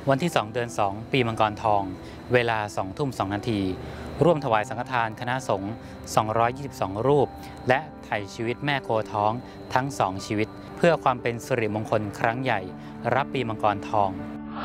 วันที่2 เดือน 2 ปีมังกรทองเวลา 20:02 น.ร่วมถวายสังฆทานคณะสงฆ์222 รูปและไถ่ชีวิตแม่โคท้องทั้ง2ชีวิตเพื่อความเป็นสิริมงคลครั้งใหญ่รับปีมังกรทอง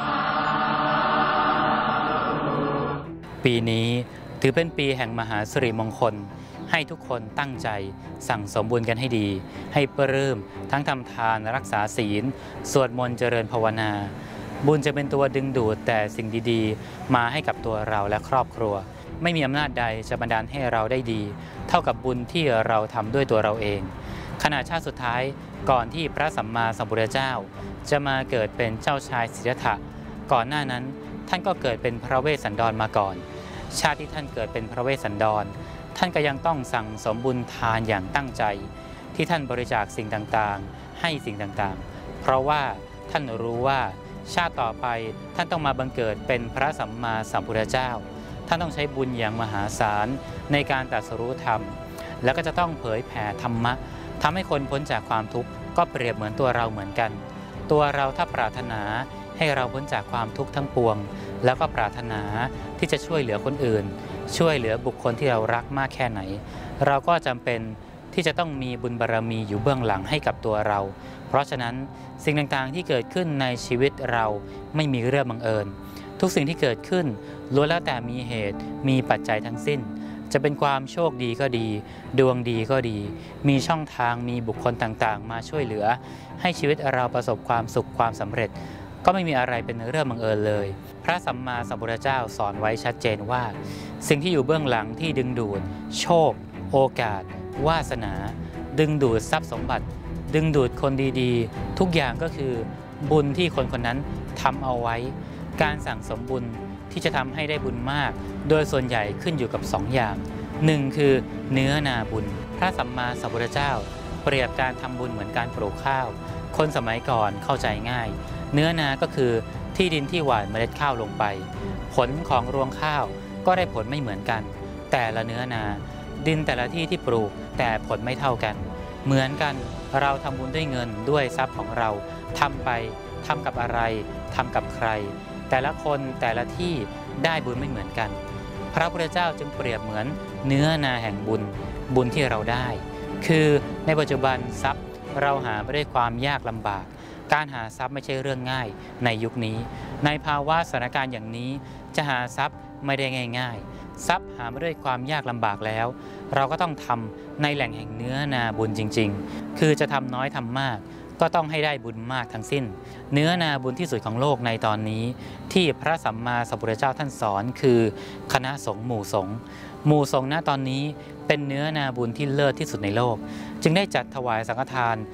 ปีนี้ถือเป็นปีแห่งมหาสิริมงคลให้ทุกคนตั้งใจสั่งสมบุญกันให้ดีให้ปลื้มทั้งทำทานรักษาศีลสวดมนต์เจริญภาวนาบุญจะเป็นตัวดึงดูดแต่สิ่งดีๆมาให้กับตัวเราและครอบครัวไม่มีอำนาจใดจะบันดาลให้เราได้ดีเท่ากับบุญที่เราทำด้วยตัวเราเองขณะชาติสุดท้ายก่อนที่พระสัมมาสัมพุทธเจ้าจะมาเกิดเป็นเจ้าชายสิทธัตถะก่อนหน้านั้นท่านก็เกิดเป็นพระเวสสันดรมาก่อนชาติที่ท่านเกิดเป็นพระเวสสันดรท่านก็ยังต้องสั่งสมบุญทานอย่างตั้งใจที่ท่านบริจาคสิ่งต่างๆให้สิ่งต่างๆเพราะว่าท่านรู้ว่าชาติต่อไปท่านต้องมาบังเกิดเป็นพระสัมมาสัมพุทธเจ้าท่านต้องใช้บุญอย่างมหาศาลในการตรัสรู้ธรรมแล้วก็จะต้องเผยแผ่ธรรมะทำให้คนพ้นจากความทุกข์ก็เปรียบเหมือนตัวเราเหมือนกันตัวเราถ้าปรารถนาให้เราพ้นจากความทุกข์ทั้งปวงแล้วก็ปรารถนาที่จะช่วยเหลือคนอื่นช่วยเหลือบุคคลที่เรารักมากแค่ไหนเราก็จำเป็นที่จะต้องมีบุญบารมีอยู่เบื้องหลังให้กับตัวเราเพราะฉะนั้นสิ่งต่างๆที่เกิดขึ้นในชีวิตเราไม่มีเรื่องบังเอิญทุกสิ่งที่เกิดขึ้นล้วนแล้วแต่มีเหตุมีปัจจัยทั้งสิ้นจะเป็นความโชคดีก็ดีดวงดีก็ดีมีช่องทางมีบุคคลต่างๆมาช่วยเหลือให้ชีวิตเราประสบความสุขความสำเร็จก็ไม่มีอะไรเป็นเรื่องบังเอิญเลยพระสัมมาสัมพุทธเจ้าสอนไว้ชัดเจนว่าสิ่งที่อยู่เบื้องหลังที่ดึงดูดโชคโอกาสวาสนาดึงดูดทรัพย์สมบัติดึงดูดคนดีๆทุกอย่างก็คือบุญที่คนคนนั้นทำเอาไว้การสั่งสมบุญที่จะทำให้ได้บุญมากโดยส่วนใหญ่ขึ้นอยู่กับ2 อย่าง1คือเนื้อนาบุญพระสัมมาสัมพุทธเจ้าเปรียบการทำบุญเหมือนการปลูกข้าวคนสมัยก่อนเข้าใจง่ายเนื้อนาก็คือที่ดินที่หว่านเมล็ดข้าวลงไปผลของรวงข้าวก็ได้ผลไม่เหมือนกันแต่ละเนื้อนาดินแต่ละที่ที่ปลูกแต่ผลไม่เท่ากันเหมือนกันเราทำบุญด้วยเงินด้วยทรัพย์ของเราทำไปทำกับอะไรทำกับใครแต่ละคนแต่ละที่ได้บุญไม่เหมือนกันพระพุทธเจ้าจึงเปรียบเหมือนเนื้อนาแห่งบุญที่เราได้คือในปัจจุบันทรัพย์เราหาไม่ได้ความยากลำบากการหาทรัพย์ไม่ใช่เรื่องง่ายในยุคนี้ในภาวะสถานการณ์อย่างนี้จะหาทรัพย์ไม่ได้ง่ายๆทรัพย์หาไม่ด้วยความยากลำบากแล้วเราก็ต้องทำในแหล่งแห่งเนื้อนาบุญจริงๆคือจะทำน้อยทำมากก็ต้องให้ได้บุญมากทั้งสิ้นเนื้อนาบุญที่สุดของโลกในตอนนี้ที่พระสัมมาสัมพุทธเจ้าท่านสอนคือคณะสงฆ์หมู่สงฆ์ณตอนนี้เป็นเนื้อนาบุญที่เลิศที่สุดในโลกจึงได้จัดถวายสังฆทาน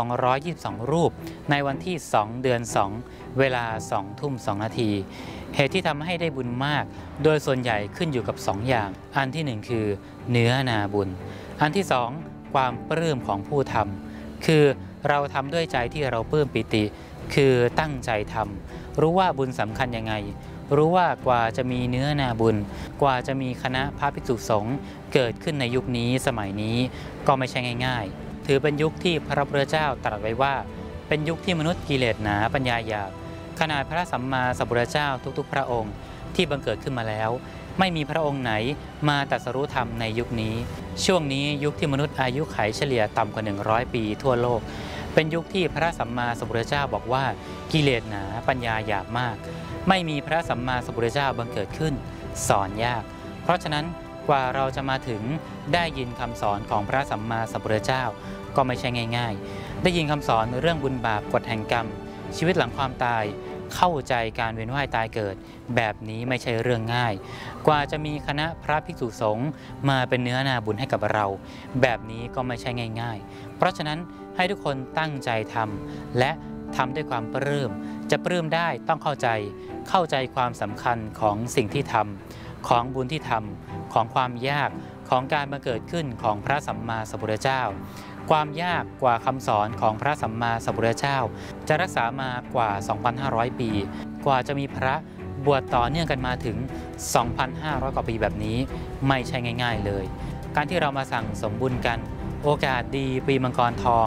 222 รูปในวันที่2 เดือน 2เวลา 20:02 น.เหตุที่ทำให้ได้บุญมากโดยส่วนใหญ่ขึ้นอยู่กับ2 อย่างอันที่1คือเนื้อนาบุญอันที่2ความปลื้มของผู้ทำคือเราทำด้วยใจที่เราปลื้มปิติคือตั้งใจทำรู้ว่าบุญสำคัญยังไงรู้ว่ากว่าจะมีเนื้อนาบุญกว่าจะมีคณะพระภิกษุสงฆ์เกิดขึ้นในยุคนี้สมัยนี้ก็ไม่ใช่ง่ายๆถือเป็นยุคที่พระพุทธเจ้าตรัสไว้ว่าเป็นยุคที่มนุษย์กิเลสหนาปัญญาหยาบขนาดพระสัมมาสัมพุทธเจ้าทุกๆพระองค์ที่บังเกิดขึ้นมาแล้วไม่มีพระองค์ไหนมาตรัสรู้ธรรมในยุคนี้ช่วงนี้ยุคที่มนุษย์อายุขัยเฉลี่ยต่ำกว่า100 ปีทั่วโลกเป็นยุคที่พระสัมมาสัมพุทธเจ้าบอกว่ากิเลสหนาปัญญาหยาบมากไม่มีพระสัมมาสัมพุทธเจ้าบังเกิดขึ้นสอนยากเพราะฉะนั้นกว่าเราจะมาถึงได้ยินคำสอนของพระสัมมาสัมพุทธเจ้าก็ไม่ใช่ง่ายๆได้ยินคำสอนเรื่องบุญบาปกฎแห่งกรรมชีวิตหลังความตายเข้าใจการเวียนว่ายตายเกิดแบบนี้ไม่ใช่เรื่องง่ายกว่าจะมีคณะพระภิกษุสงฆ์มาเป็นเนื้อนาบุญให้กับเราแบบนี้ก็ไม่ใช่ง่ายๆเพราะฉะนั้นให้ทุกคนตั้งใจทำและทำด้วยความปลื้มจะปลื้มได้ต้องเข้าใจความสำคัญของสิ่งที่ทำของบุญที่ทำของความยากของการมาเกิดขึ้นของพระสัมมาสัมพุทธเจ้าความยากกว่าคำสอนของพระสัมมาสัมพุทธเจ้าจะรักษามากว่า 2,500 ปีกว่าจะมีพระบวชต่อเนื่องกันมาถึง 2,500 กว่าปีแบบนี้ไม่ใช่ง่ายๆเลยการที่เรามาสั่งสมบุญกันโอกาสดีปีมังกรทอง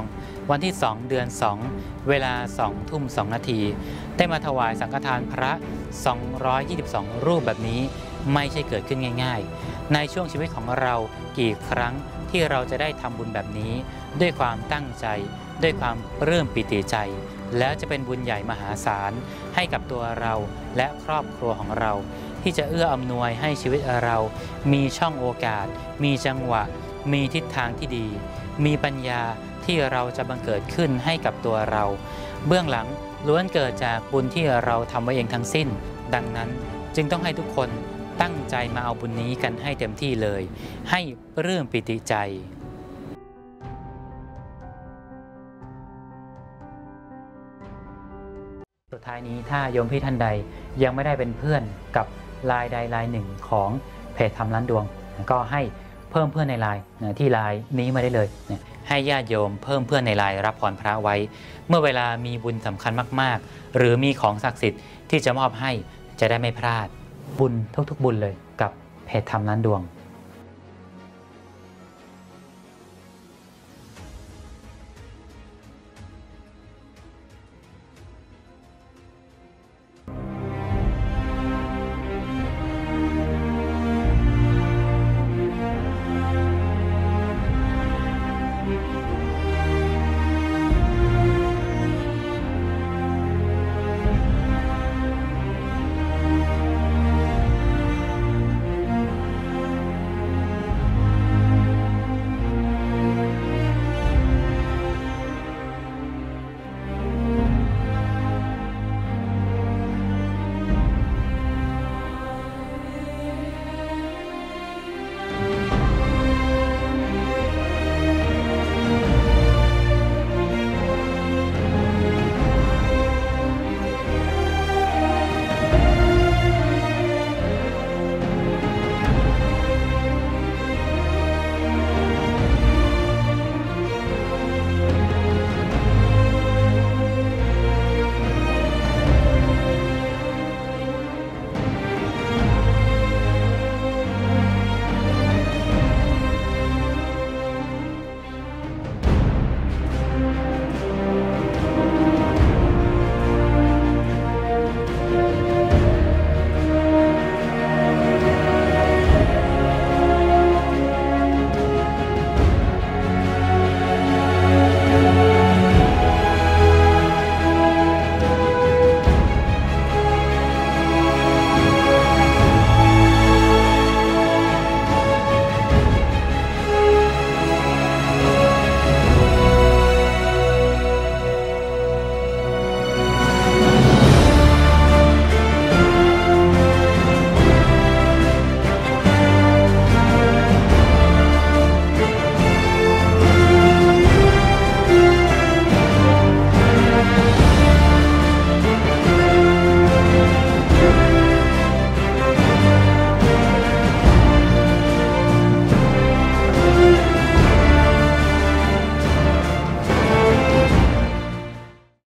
วันที่ 2 เดือน 2 เวลา 2 ทุ่ม 2 นาทีได้มาถวายสังฆทานพระ 222 รูปแบบนี้ไม่ใช่เกิดขึ้นง่ายๆในช่วงชีวิตของเรากี่ครั้งที่เราจะได้ทำบุญแบบนี้ด้วยความตั้งใจด้วยความปลื้มปิติใจแล้วจะเป็นบุญใหญ่มหาศาลให้กับตัวเราและครอบครัวของเราที่จะเอื้ออำนวยให้ชีวิตเรามีช่องโอกาสมีจังหวะมีทิศทางที่ดีมีปัญญาที่เราจะบังเกิดขึ้นให้กับตัวเราเบื้องหลังล้วนเกิดจากบุญที่เราทำไว้เองทั้งสิ้นดังนั้นจึงต้องให้ทุกคนตั้งใจมาเอาบุญนี้กันให้เต็มที่เลยให้ปลื้มปิติใจสุดท้ายนี้ถ้าโยมพี่ท่านใดยังไม่ได้เป็นเพื่อนกับไลน์ใดไลน์หนึ่งของเพจธรรมล้านดวงก็ให้เพิ่มเพื่อนในไลน์ที่ไลน์นี้มาได้เลยให้ญาติโยมเพิ่มเพื่อนในไลน์รับพรพระไว้เมื่อเวลามีบุญสำคัญมากๆหรือมีของศักดิ์สิทธิ์ที่จะมอบให้จะได้ไม่พลาดบุญทุกๆบุญเลยกับเพจธรรมล้านดวง